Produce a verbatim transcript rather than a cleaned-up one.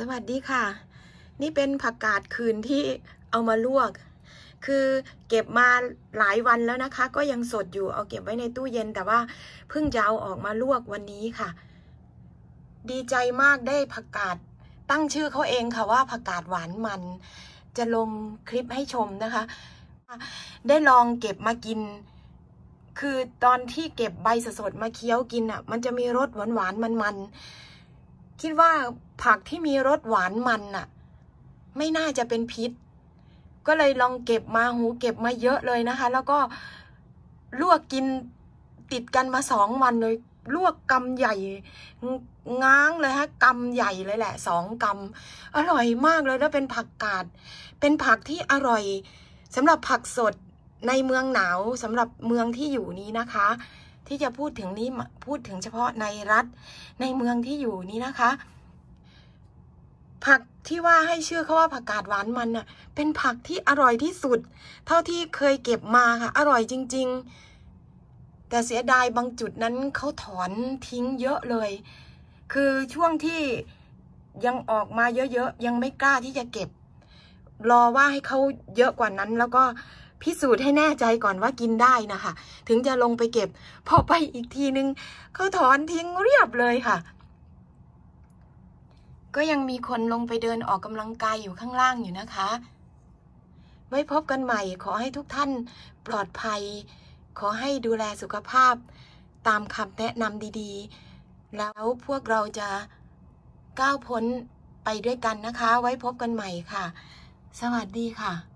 วัสดีค่ะนี่เป็นผักกาดคืนที่เอามาลวกคือเก็บมาหลายวันแล้วนะคะก็ยังสดอยู่เอาเก็บไว้ในตู้เย็นแต่ว่าเพิ่งจะเอาออกมาลวกวันนี้ค่ะดีใจมากได้ผักกาดตั้งชื่อเขาเองค่ะว่าผักกาดหวานมันจะลงคลิปให้ชมนะคะได้ลองเก็บมากินคือตอนที่เก็บใบสดๆมาเคี้ยวกินอ่ะมันจะมีรสหวานๆมันๆคิดว่าผักที่มีรสหวานมันน่ะไม่น่าจะเป็นพิษก็เลยลองเก็บมาหูเก็บมาเยอะเลยนะคะแล้วก็ลวกกินติดกันมาสองวันเลยลวกกำใหญ่ง้างเลยฮะกำใหญ่เลยแหละสองกำอร่อยมากเลยแล้วเป็นผักกาดเป็นผักที่อร่อยสำหรับผักสดในเมืองหนาวสำหรับเมืองที่อยู่นี้นะคะที่จะพูดถึงนี้พูดถึงเฉพาะในรัฐในเมืองที่อยู่นี้นะคะผักที่ว่าให้ชื่อเขาว่าผักกาดหวานมันน่ะเป็นผักที่อร่อยที่สุดเท่าที่เคยเก็บมาค่ะอร่อยจริงๆแต่เสียดายบางจุดนั้นเขาถอนทิ้งเยอะเลยคือช่วงที่ยังออกมาเยอะๆยังไม่กล้าที่จะเก็บรอว่าให้เขาเยอะกว่านั้นแล้วก็พิสูจน์ให้แน่ใจก่อนว่ากินได้นะคะถึงจะลงไปเก็บพอไปอีกทีนึงเขาถอนทิ้งเรียบเลยค่ะก็ยังมีคนลงไปเดินออกกำลังกายอยู่ข้างล่างอยู่นะคะไว้พบกันใหม่ขอให้ทุกท่านปลอดภัยขอให้ดูแลสุขภาพตามคำแนะนำดีๆแล้วพวกเราจะก้าวพ้นไปด้วยกันนะคะไว้พบกันใหม่ค่ะสวัสดีค่ะ